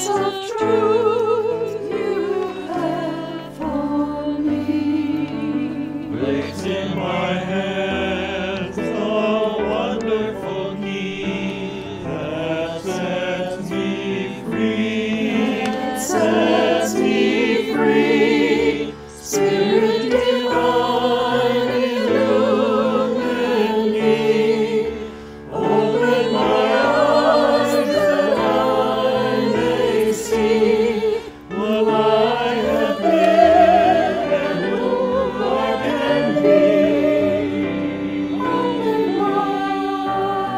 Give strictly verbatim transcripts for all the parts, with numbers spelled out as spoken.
of truth you have for me. Place in my hands the wonderful key that sets me free, Sets me free, Spirit divine, illumine me. Open my eyes that I may see what I have been and who I can be. Open my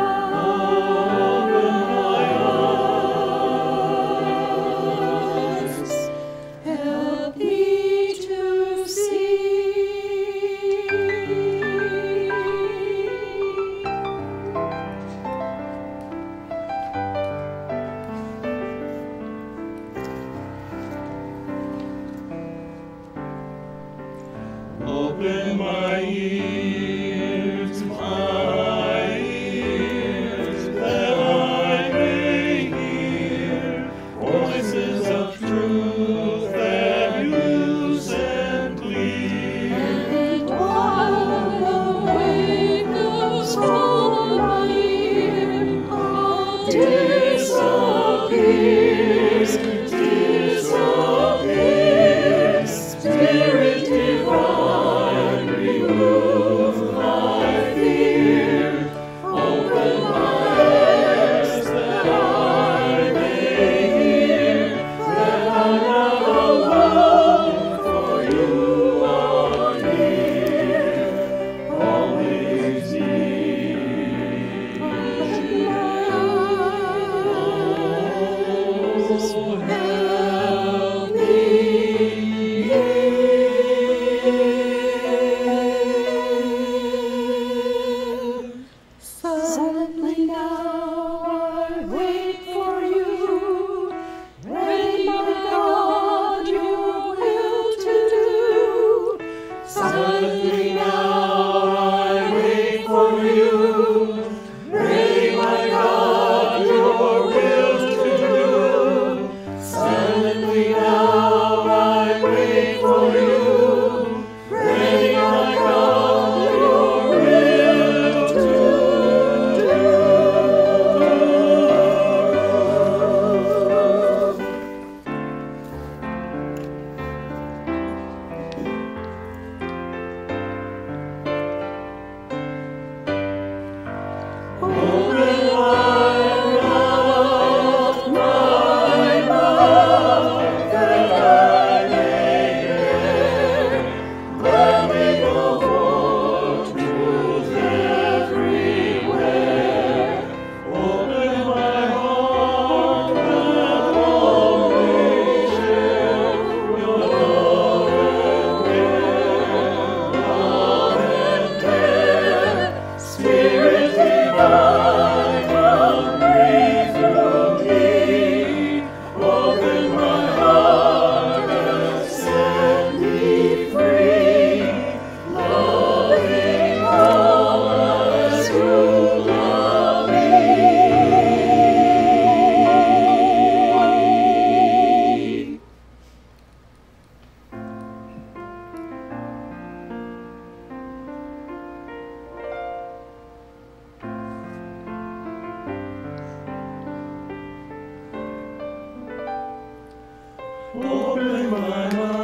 eyes, help me to see. Open my ears, my ears, that I may hear voices of truth that you send clear. And while the wings from my ear all disappears, disappears, Spirit divine, remove my fear. Open my ears that I may hear that I'm not alone, for you are near, always near. Open my eyes, help me. Silently now I wait for you, ready, my God, your will to do. Silently now I wait for you, ready, my God, your will to do. Silently now I wait for you, ready, my God, your will to do. Open wide my mouth that I may hear. Let me go forth, truth everywhere. Open my heart that always share your love and care, love and care. Spirit divine, come breathe through me. Open my heart and set me free. Loving all us who love me. Open my heart.